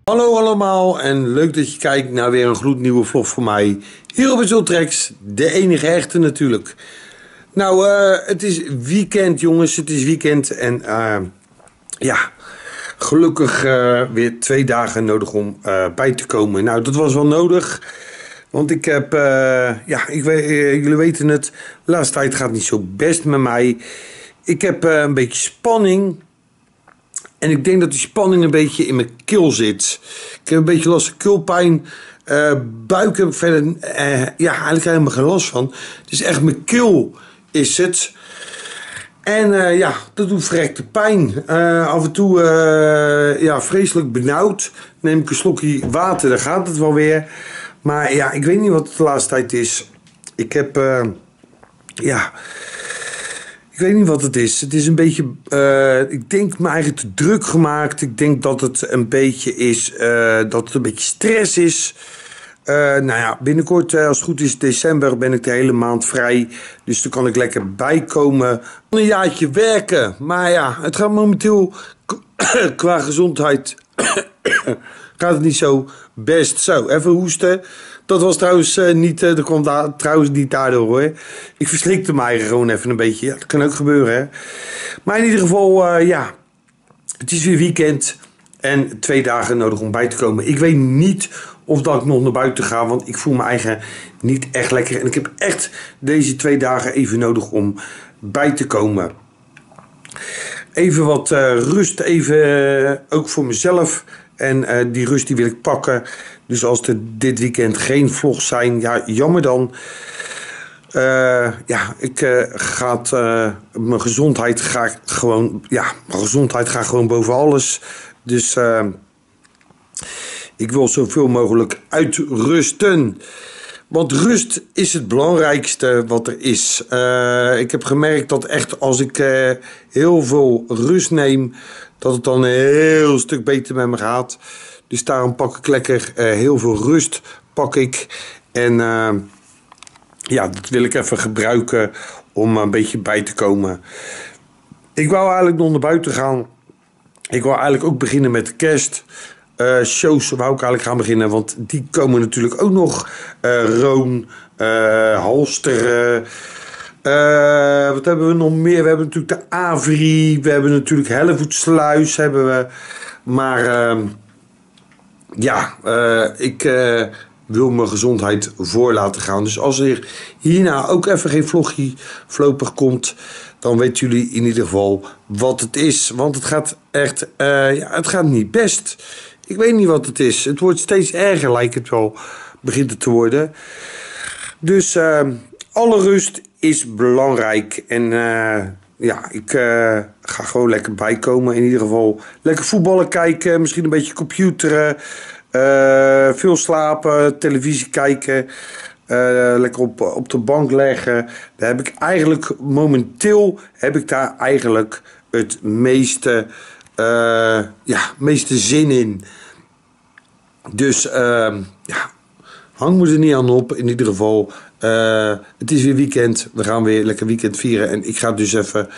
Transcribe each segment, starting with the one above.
Hallo allemaal en leuk dat je kijkt naar weer een gloednieuwe vlog van mij. Hier op Zultrex, de enige echte natuurlijk. Nou, het is weekend jongens, het is weekend en ja, gelukkig weer 2 dagen nodig om bij te komen. Nou, dat was wel nodig, want ik heb, jullie weten het, de laatste tijd gaat niet zo best met mij. Ik heb een beetje spanning. En ik denk dat die spanning een beetje in mijn keel zit. Ik heb een beetje last van keelpijn. Buik heb ik verder eigenlijk helemaal geen last van. Het is echt mijn keel is het. En dat doet verrekte pijn. Af en toe vreselijk benauwd. Neem ik een slokje water, dan gaat het wel weer. Maar ja, ik weet niet wat het de laatste tijd is. Ik heb, ik weet niet wat het is. Het is een beetje, ik denk me eigenlijk te druk gemaakt. Ik denk dat het een beetje is, dat het een beetje stress is. Binnenkort, als het goed is, december, ben ik de hele maand vrij. Dus dan kan ik lekker bijkomen. Een jaartje werken. Maar ja, het gaat momenteel qua gezondheid gaat het niet zo best. Zo, even hoesten. Dat was trouwens niet, dat kwam trouwens niet daardoor hoor. Ik verslikte mij gewoon even een beetje. Ja, dat kan ook gebeuren hè. Maar in ieder geval, het is weer weekend. En 2 dagen nodig om bij te komen. Ik weet niet of dat ik nog naar buiten ga. Want ik voel me eigen niet echt lekker. En ik heb echt deze 2 dagen even nodig om bij te komen. Even wat rust. Even ook voor mezelf. En die rust die wil ik pakken. Dus als er dit weekend geen vlogs zijn, ja, jammer dan. Mijn gezondheid gaat gewoon boven alles. Dus ik wil zoveel mogelijk uitrusten. Want rust is het belangrijkste wat er is. Ik heb gemerkt dat echt als ik heel veel rust neem, dat het dan een heel stuk beter met me gaat. Dus daarom pak ik lekker heel veel rust. Pak ik. En dat wil ik even gebruiken om een beetje bij te komen. Ik wou eigenlijk nog naar buiten gaan. Ik wou eigenlijk ook beginnen met de kerst. Shows wou ik eigenlijk gaan beginnen. Want die komen natuurlijk ook nog. Roon, Halsteren. Wat hebben we nog meer? We hebben natuurlijk de Avri. We hebben natuurlijk Hellevoetsluis. Hebben we. Maar ik wil mijn gezondheid voor laten gaan. Dus als er hierna ook even geen vlogje voorlopig komt, dan weten jullie in ieder geval wat het is. Want het gaat echt, het gaat niet best. Ik weet niet wat het is. Het wordt steeds erger, lijkt het wel, begint het te worden. Dus alle rust is belangrijk. En ik ga gewoon lekker bijkomen. In ieder geval lekker voetballen kijken. Misschien een beetje computeren. Veel slapen. Televisie kijken. Lekker op de bank leggen. Daar heb ik eigenlijk momenteel het meeste zin in. Dus hang me er niet aan op. In ieder geval, het is weer weekend. We gaan weer lekker weekend vieren. En ik ga dus even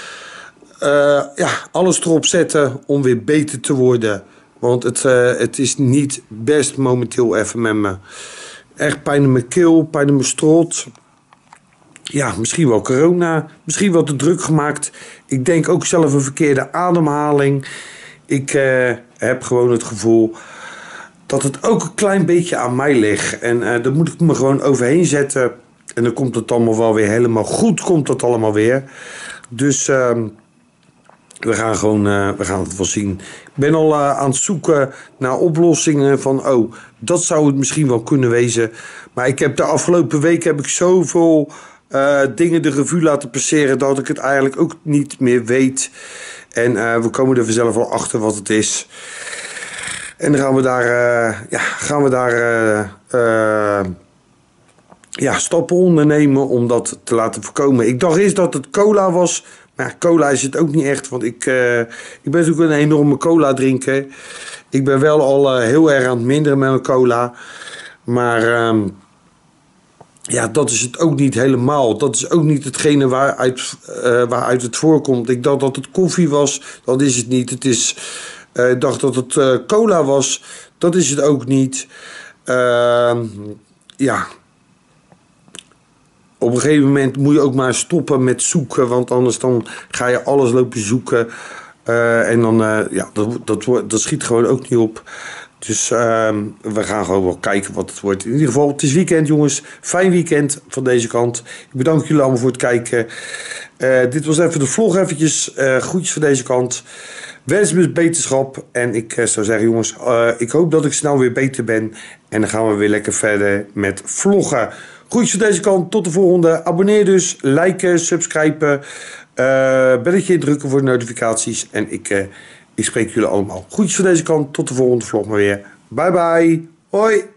alles erop zetten om weer beter te worden. Want het is niet best momenteel even met me. Echt pijn in mijn keel, pijn in mijn strot. Ja, misschien wel corona. Misschien wel te druk gemaakt. Ik denk ook zelf een verkeerde ademhaling. Ik heb gewoon het gevoel dat het ook een klein beetje aan mij ligt. En daar moet ik me gewoon overheen zetten. En dan komt het allemaal wel weer helemaal goed. Komt dat allemaal weer. Dus we gaan het wel zien. Ik ben al aan het zoeken naar oplossingen van, dat zou het misschien wel kunnen wezen. Maar ik heb de afgelopen week zoveel dingen de revue laten passeren dat ik het eigenlijk ook niet meer weet. En we komen er vanzelf wel achter wat het is. En dan gaan we daar stappen ondernemen om dat te laten voorkomen. Ik dacht eerst dat het cola was. Maar ja, cola is het ook niet echt. Want ik ben natuurlijk een enorme cola drinker. Ik ben wel al heel erg aan het minderen met mijn cola. Maar dat is het ook niet helemaal. Dat is ook niet hetgene waaruit het voorkomt. Ik dacht dat het koffie was. Dat is het niet. Het is Ik dacht dat het cola was. Dat is het ook niet. Ja. Op een gegeven moment moet je ook maar stoppen met zoeken. Want anders dan ga je alles lopen zoeken. En dan, ja, dat schiet gewoon ook niet op. Dus we gaan gewoon wel kijken wat het wordt. In ieder geval, het is weekend jongens. Fijn weekend van deze kant. Ik bedank jullie allemaal voor het kijken. Dit was even de vlog eventjes. Groetjes van deze kant. Wens me beterschap. En ik zou zeggen jongens, ik hoop dat ik snel weer beter ben. En dan gaan we weer lekker verder met vloggen. Groetjes van deze kant. Tot de volgende. Abonneer dus. Liken, subscriben. Belletje indrukken voor de notificaties. En ik spreek jullie allemaal. Groetjes van deze kant. Tot de volgende vlog maar weer. Bye bye. Hoi.